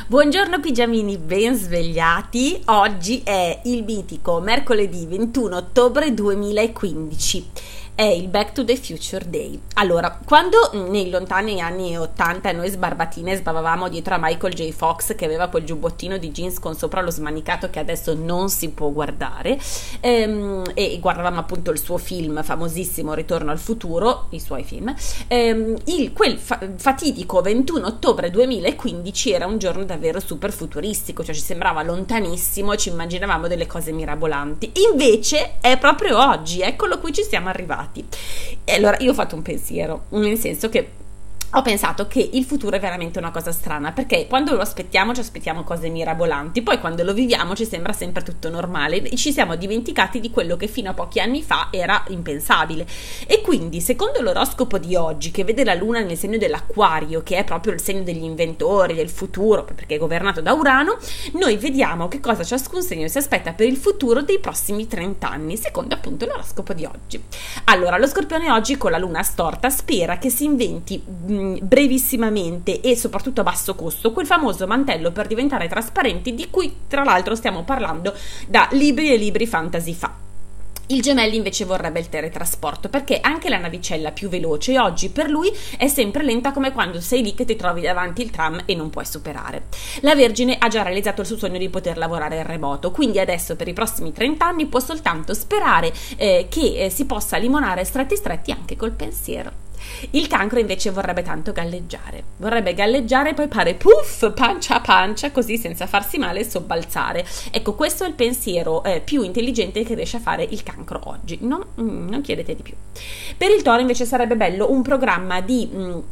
Buongiorno pigiamini, ben svegliati. Oggi è il mitico mercoledì 21 ottobre 2015. È il Back to the Future Day. Allora, quando nei lontani anni 80 noi sbarbatine sbavavamo dietro a Michael J. Fox, che aveva quel giubbottino di jeans con sopra lo smanicato che adesso non si può guardare, e guardavamo appunto il suo film famosissimo Ritorno al futuro, i suoi film, quel fatidico 21 ottobre 2015 era un giorno davvero super futuristico, cioè ci sembrava lontanissimo e ci immaginavamo delle cose mirabolanti. Invece è proprio oggi, eccolo, qui ci siamo arrivati. E allora io ho fatto un pensiero, nel senso che ho pensato che il futuro è veramente una cosa strana, perché quando lo aspettiamo ci aspettiamo cose mirabolanti, poi quando lo viviamo ci sembra sempre tutto normale e ci siamo dimenticati di quello che fino a pochi anni fa era impensabile. E quindi, secondo l'oroscopo di oggi, che vede la luna nel segno dell'Acquario, che è proprio il segno degli inventori, del futuro, perché è governato da Urano, noi vediamo che cosa ciascun segno si aspetta per il futuro dei prossimi 30 anni, secondo appunto l'oroscopo di oggi. Allora, lo Scorpione oggi con la luna storta spera che si inventi brevissimamente e soprattutto a basso costo quel famoso mantello per diventare trasparenti di cui tra l'altro stiamo parlando da libri e libri fantasy fa. Il Gemelli invece vorrebbe il teletrasporto, perché anche la navicella più veloce oggi per lui è sempre lenta, come quando sei lì che ti trovi davanti il tram e non puoi superare. La Vergine ha già realizzato il suo sogno di poter lavorare in remoto, quindi adesso per i prossimi 30 anni può soltanto sperare che si possa limonare stretti stretti anche col pensiero. Il Cancro invece vorrebbe tanto galleggiare e poi fare puff, pancia a pancia, così senza farsi male e sobbalzare. Ecco, questo è il pensiero più intelligente che riesce a fare il Cancro oggi, non chiedete di più. Per il Toro invece sarebbe bello un programma di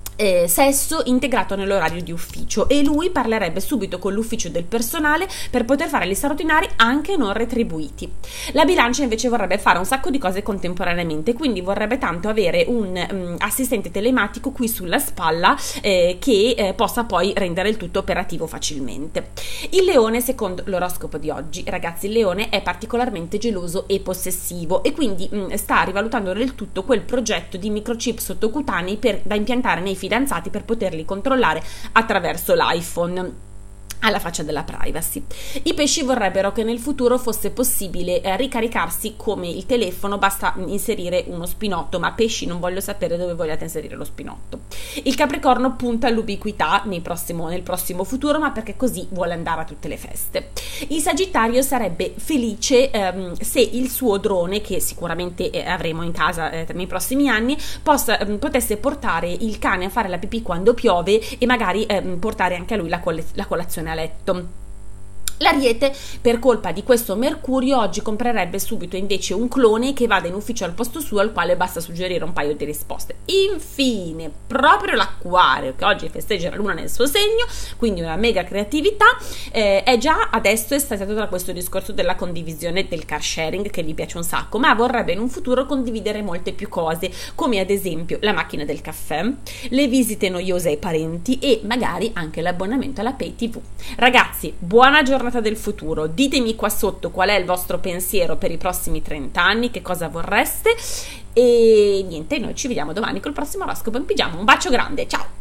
sesso integrato nell'orario di ufficio, e lui parlerebbe subito con l'ufficio del personale per poter fare gli straordinari anche non retribuiti. La Bilancia invece vorrebbe fare un sacco di cose contemporaneamente, quindi vorrebbe tanto avere un assistente telematico qui sulla spalla che possa poi rendere il tutto operativo facilmente. Il Leone, secondo l'oroscopo di oggi, ragazzi, il Leone è particolarmente geloso e possessivo e quindi sta rivalutando del tutto quel progetto di microchip sottocutanei da impiantare nei fidanzati per poterli controllare attraverso l'iPhone, alla faccia della privacy. I Pesci vorrebbero che nel futuro fosse possibile ricaricarsi come il telefono, basta inserire uno spinotto, ma Pesci non voglio sapere dove vogliate inserire lo spinotto. Il Capricorno punta all'ubiquità nel prossimo futuro, ma perché così vuole andare a tutte le feste. Il Sagittario sarebbe felice se il suo drone, che sicuramente avremo in casa nei prossimi anni, potesse portare il cane a fare la pipì quando piove e magari portare anche a lui la colazione a letto. L'Ariete, per colpa di questo Mercurio, oggi comprerebbe subito invece un clone che vada in ufficio al posto suo, al quale basta suggerire un paio di risposte. Infine, proprio l'Acquario, che oggi festeggia la luna nel suo segno, quindi una mega creatività, è già adesso estasiato da questo discorso della condivisione del car sharing, che gli piace un sacco, ma vorrebbe in un futuro condividere molte più cose, come ad esempio la macchina del caffè, le visite noiose ai parenti e magari anche l'abbonamento alla Pay TV. Ragazzi, buona giornata del futuro, ditemi qua sotto qual è il vostro pensiero per i prossimi 30 anni, che cosa vorreste, e niente, noi ci vediamo domani col prossimo oroscopo in pigiama. Un bacio grande, ciao!